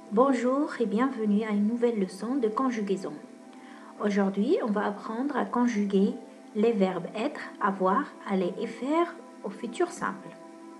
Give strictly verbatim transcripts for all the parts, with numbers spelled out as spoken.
Bonjour et bienvenue à une nouvelle leçon de conjugaison. Aujourd'hui, on va apprendre à conjuguer les verbes être, avoir, aller et faire au futur simple.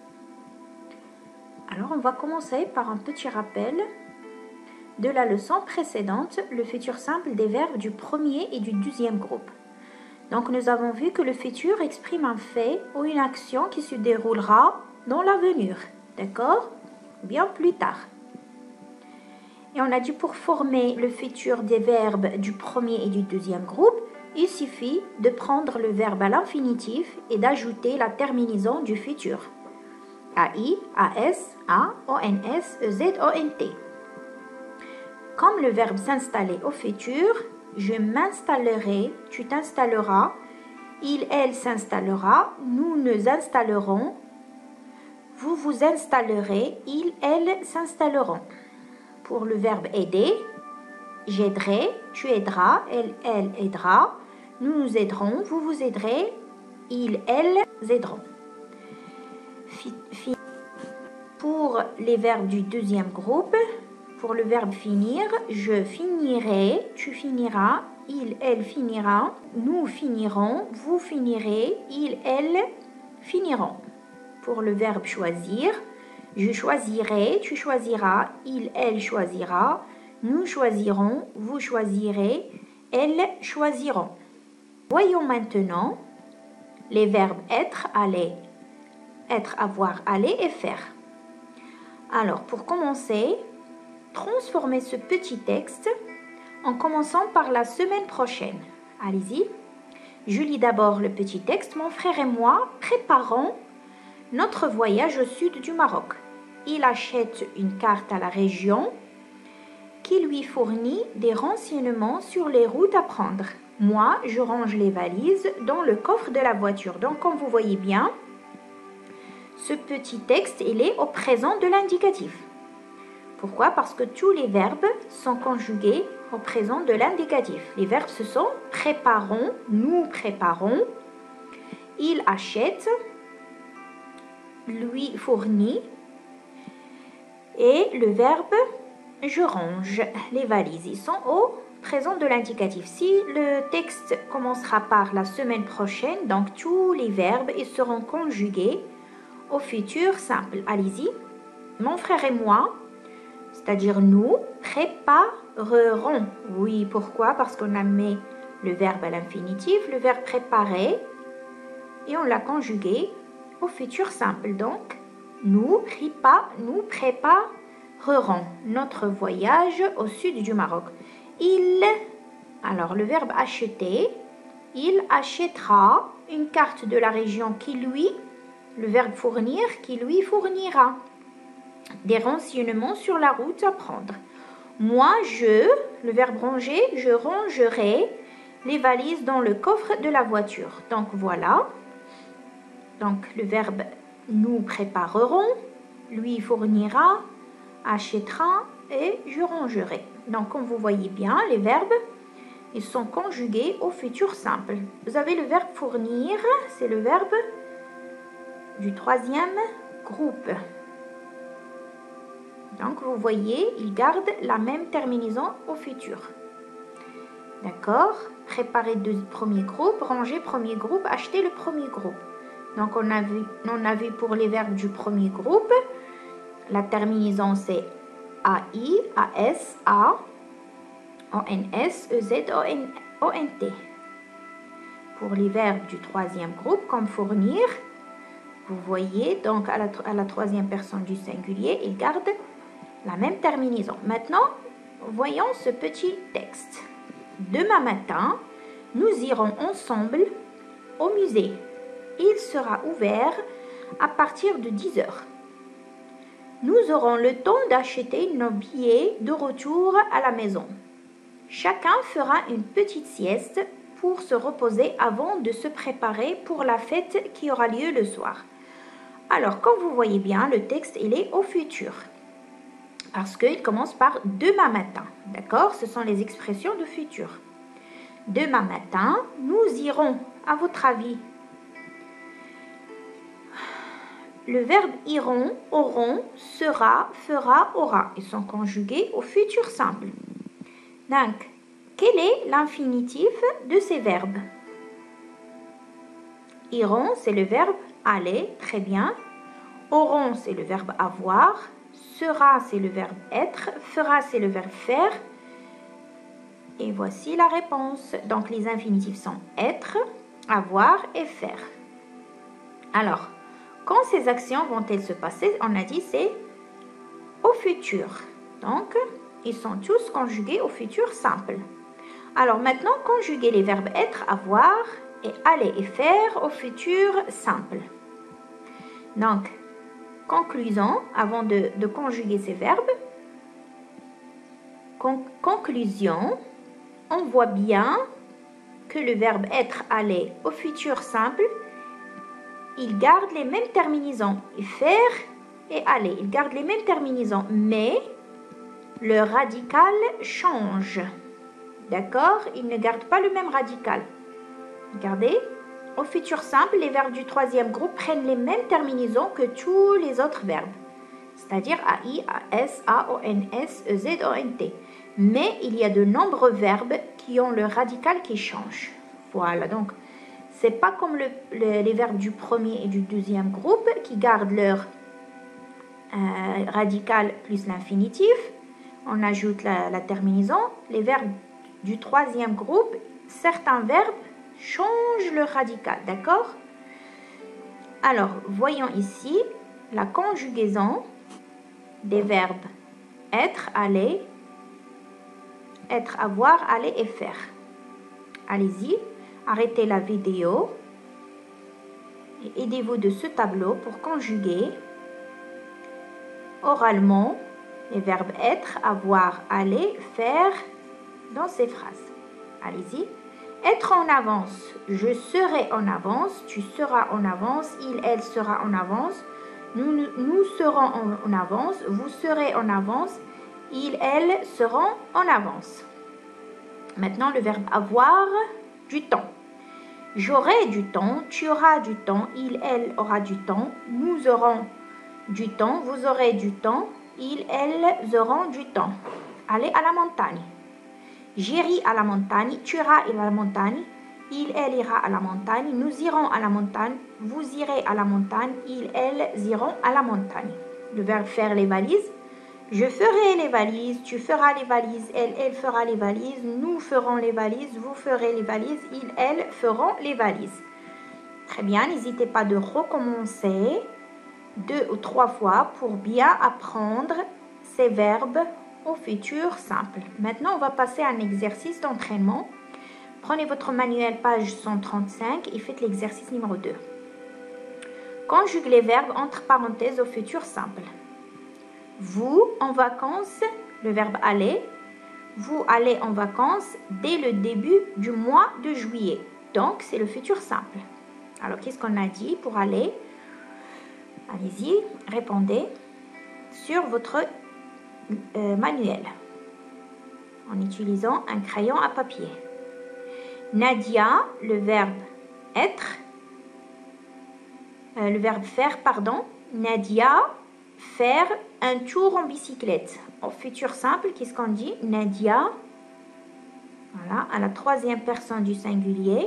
Alors, on va commencer par un petit rappel de la leçon précédente, le futur simple des verbes du premier et du deuxième groupe. Donc, nous avons vu que le futur exprime un fait ou une action qui se déroulera dans l'avenir, d'accord? Bien plus tard. Et on a dit pour former le futur des verbes du premier et du deuxième groupe, il suffit de prendre le verbe à l'infinitif et d'ajouter la terminaison du futur. A I, A S, A, O N S, E Z, O N T. Comme le verbe s'installer au futur, je m'installerai, tu t'installeras, il, elle s'insallera, nous nous installerons, vous vous installerez, il, elle s'installeront. Pour le verbe aider, j'aiderai, tu aideras, elle, elle aidera, nous nous aiderons, vous vous aiderez, ils, elles aideront. Pour les verbes du deuxième groupe, pour le verbe finir, je finirai, tu finiras, il, elle finira, nous finirons, vous finirez, ils, elles finiront. Pour le verbe choisir, je choisirai, tu choisiras, il, elle choisira, nous choisirons, vous choisirez, elles choisiront. Voyons maintenant les verbes être, aller, être, avoir, aller et faire. Alors, pour commencer, transformez ce petit texte en commençant par la semaine prochaine. Allez-y. Je lis d'abord le petit texte. Mon frère et moi préparons notre voyage au sud du Maroc. Il achète une carte à la région qui lui fournit des renseignements sur les routes à prendre. Moi, je range les valises dans le coffre de la voiture. Donc, comme vous voyez bien, ce petit texte, il est au présent de l'indicatif. Pourquoi? Parce que tous les verbes sont conjugués au présent de l'indicatif. Les verbes, ce sont préparons, nous préparons, il achète, lui fournit, et le verbe je range les valises. Ils sont au présent de l'indicatif. Si le texte commencera par la semaine prochaine, donc tous les verbes ils seront conjugués au futur simple. Allez-y. Mon frère et moi, c'est-à-dire nous, préparerons. Oui, pourquoi? Parce qu'on a mis le verbe à l'infinitif, le verbe préparer, et on l'a conjugué au futur simple. Donc, nous, prépa, nous préparerons notre voyage au sud du Maroc. Il, alors le verbe acheter, il achètera une carte de la région qui lui, le verbe fournir, qui lui fournira des renseignements sur la route à prendre. Moi, je, le verbe ranger, je rangerai les valises dans le coffre de la voiture. Donc, voilà. Donc, le verbe nous préparerons, lui fournira, achètera et je rangerai. Donc, comme vous voyez bien, les verbes, ils sont conjugués au futur simple. Vous avez le verbe fournir, c'est le verbe du troisième groupe. Donc, vous voyez, il garde la même terminaison au futur. D'accord? Préparer le premier groupe, ranger premier groupe, acheter le premier groupe. Donc, on a vu, on a vu pour les verbes du premier groupe, la terminaison c'est A I, A S, A, O N S, E Z, O N T. Pour les verbes du troisième groupe, comme fournir, vous voyez, donc à la, à la troisième personne du singulier, il garde la même terminaison. Maintenant, voyons ce petit texte. Demain matin, nous irons ensemble au musée. Il sera ouvert à partir de dix heures. Nous aurons le temps d'acheter nos billets de retour à la maison. Chacun fera une petite sieste pour se reposer avant de se préparer pour la fête qui aura lieu le soir. Alors, comme vous voyez bien, le texte, il est au futur. Parce qu'il commence par demain matin. D'accord? Ce sont les expressions de futur. Demain matin, nous irons, à votre avis, le verbe iront, auront, sera, fera, aura. Ils sont conjugués au futur simple. Donc, quel est l'infinitif de ces verbes? Iront, c'est le verbe aller, très bien. Auront, c'est le verbe avoir. Sera, c'est le verbe être. Fera, c'est le verbe faire. Et voici la réponse. Donc, les infinitifs sont être, avoir et faire. Alors, quand ces actions vont-elles se passer? On a dit c'est au futur. Donc, ils sont tous conjugués au futur simple. Alors maintenant, conjuguer les verbes être, avoir et aller et faire au futur simple. Donc, conclusion, avant de, de conjuguer ces verbes. Con, conclusion, on voit bien que le verbe être, aller au futur simple, il garde les mêmes terminaisons. Et faire et aller, il garde les mêmes terminaisons, mais le radical change. D'accord? Il ne garde pas le même radical. Regardez, au futur simple, les verbes du troisième groupe prennent les mêmes terminaisons que tous les autres verbes, c'est-à-dire A I, A S, A O N S, E Z, O N T. Mais il y a de nombreux verbes qui ont le radical qui change. Voilà, donc c'est pas comme le, le, les verbes du premier et du deuxième groupe qui gardent leur euh, radical plus l'infinitif. On ajoute la, la terminaison. Les verbes du troisième groupe, certains verbes changent le radical, d'accord? Alors, voyons ici la conjugaison des verbes être, aller, être, avoir, aller et faire. Allez-y, arrêtez la vidéo et aidez-vous de ce tableau pour conjuguer oralement les verbes être, avoir, aller, faire dans ces phrases. Allez-y. Être en avance, je serai en avance, tu seras en avance, il, elle sera en avance, nous, nous serons en, en avance, vous serez en avance, il, elle seront en avance. Maintenant, le verbe avoir, du temps. J'aurai du temps, tu auras du temps, il, elle aura du temps, nous aurons du temps, vous aurez du temps, il, elles auront du temps. Allez à la montagne. J'irai à la montagne, tu iras à la montagne, il, elle ira à la montagne, nous irons à la montagne, vous irez à la montagne, il, elles iront à la montagne. Le verbe faire les valises. Je ferai les valises, tu feras les valises, elle, elle fera les valises, nous ferons les valises, vous ferez les valises, il, elles feront les valises. Très bien, n'hésitez pas de recommencer deux ou trois fois pour bien apprendre ces verbes au futur simple. Maintenant, on va passer à un exercice d'entraînement. Prenez votre manuel page cent trente-cinq et faites l'exercice numéro deux. Conjugue les verbes entre parenthèses au futur simple. Vous en vacances, le verbe aller. Vous allez en vacances dès le début du mois de juillet. Donc, c'est le futur simple. Alors, qu'est-ce qu'on a dit pour aller? Allez-y, répondez sur votre euh, manuel en utilisant un crayon à papier. Nadia, le verbe être, euh, le verbe faire, pardon. Nadia, faire un tour en bicyclette. Au futur simple, qu'est-ce qu'on dit? Nadia, voilà, à la troisième personne du singulier.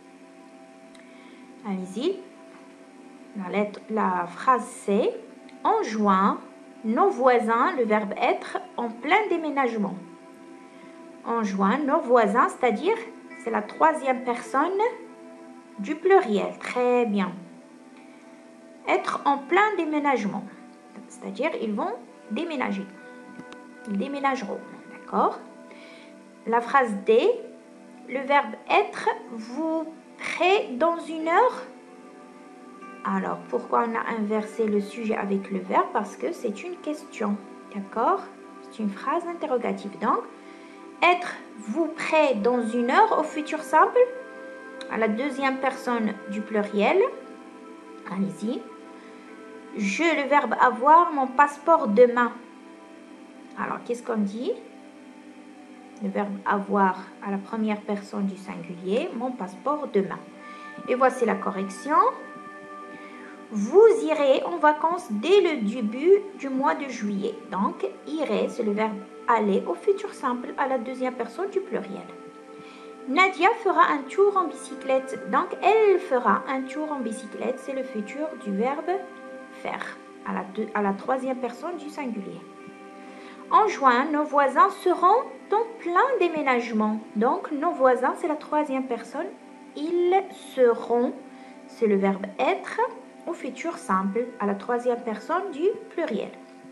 Allez-y. La, lettre, la phrase c'est en juin, nos voisins, le verbe être, en plein déménagement. En juin, nos voisins, c'est-à-dire, c'est la troisième personne du pluriel. Très bien. Être en plein déménagement. C'est-à-dire, ils vont déménager. Ils déménageront. D'accord? La phrase D, le verbe être, vous prêt dans une heure? Alors, pourquoi on a inversé le sujet avec le verbe? Parce que c'est une question, d'accord? C'est une phrase interrogative. Donc, être vous prêt dans une heure au futur simple, à la deuxième personne du pluriel. Allez-y. Je, le verbe avoir, mon passeport demain. Alors, qu'est-ce qu'on dit? Le verbe avoir à la première personne du singulier, mon passeport demain. Et voici la correction. Vous irez en vacances dès le début du mois de juillet. Donc, irai, c'est le verbe aller au futur simple à la deuxième personne du pluriel. Nadia fera un tour en bicyclette. Donc, elle fera un tour en bicyclette. C'est le futur du verbe faire à la, deux, à la troisième personne du singulier. En juin, nos voisins seront en plein déménagement. Donc, nos voisins, c'est la troisième personne. Ils seront, c'est le verbe être au futur simple à la troisième personne du pluriel.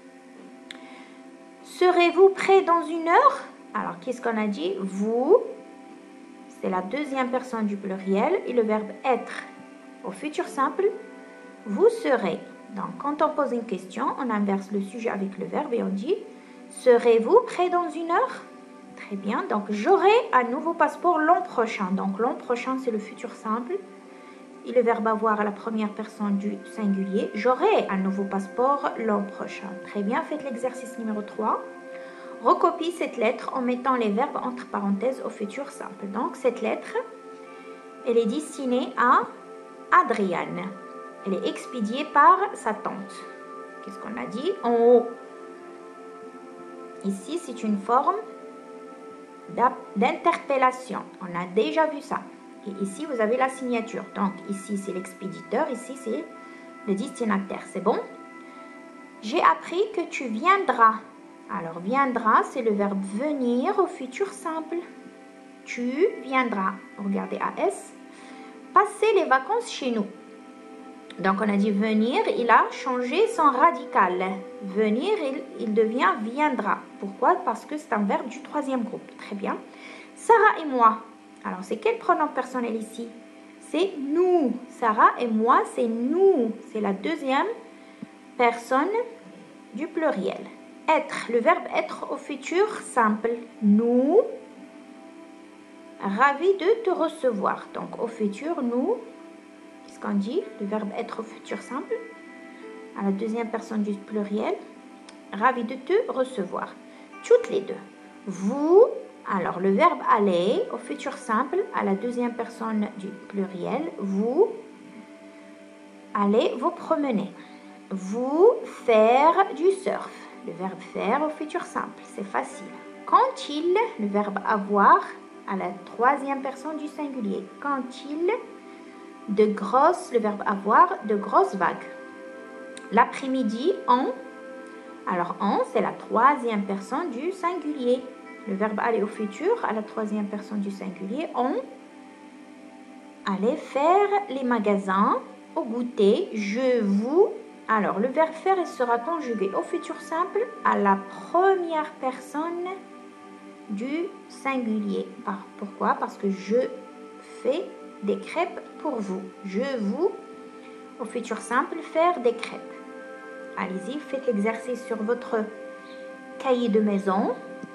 Serez-vous prêt dans une heure? Alors, qu'est-ce qu'on a dit? Vous, c'est la deuxième personne du pluriel et le verbe être au futur simple. Vous serez. Donc, quand on pose une question, on inverse le sujet avec le verbe et on dit serez-vous prêt dans une heure? Très bien. Donc, j'aurai un nouveau passeport l'an prochain. Donc, l'an prochain, c'est le futur simple. Et le verbe avoir à la première personne du singulier. J'aurai un nouveau passeport l'an prochain. Très bien. Faites l'exercice numéro trois. Recopie cette lettre en mettant les verbes entre parenthèses au futur simple. Donc, cette lettre, elle est destinée à Adriane. Elle est expédiée par sa tante. Qu'est-ce qu'on a dit? En haut. Ici, c'est une forme d'interpellation. On a déjà vu ça. Et ici, vous avez la signature. Donc, ici, c'est l'expéditeur. Ici, c'est le destinataire. C'est bon? J'ai appris que tu viendras. Alors, viendra, c'est le verbe venir au futur simple. Tu viendras. Regardez A S. Passer les vacances chez nous. Donc, on a dit venir. Il a changé son radical. Venir, il, il devient viendra. Pourquoi? Parce que c'est un verbe du troisième groupe. Très bien. Sarah et moi. Alors, c'est quel pronom personnel ici? C'est nous. Sarah et moi, c'est nous. C'est la deuxième personne du pluriel. Être, le verbe être au futur simple. Nous, ravis de te recevoir. Donc, au futur, nous, qu'est-ce qu'on dit? Le verbe être au futur simple. À la deuxième personne du pluriel. Ravis de te recevoir. Toutes les deux. Vous, alors le verbe aller au futur simple à la deuxième personne du pluriel. Vous allez vous promener. Vous faire du surf. Le verbe faire au futur simple. C'est facile. Quand il, le verbe avoir à la troisième personne du singulier. Quand il, de grosses, le verbe avoir, de grosses vagues. L'après-midi, en. Alors, en, c'est la troisième personne du singulier. Le verbe aller au futur à la troisième personne du singulier. On allait faire les magasins au goûter. Je vous. Alors, le verbe faire il sera conjugué au futur simple à la première personne du singulier. Pourquoi? Parce que je fais des crêpes pour vous. Je vous, au futur simple, faire des crêpes. Allez-y, faites l'exercice sur votre cahier de maison.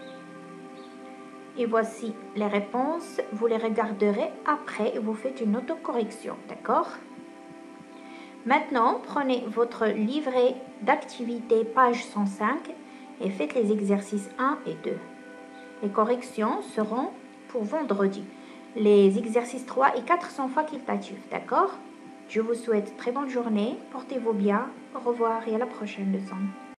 Et voici les réponses. Vous les regarderez après et vous faites une autocorrection. D'accord? Maintenant, prenez votre livret d'activité, page cent cinq, et faites les exercices un et deux. Les corrections seront pour vendredi. Les exercices trois et quatre sont facultatifs. D'accord? Je vous souhaite très bonne journée. Portez-vous bien. Au revoir et à la prochaine leçon.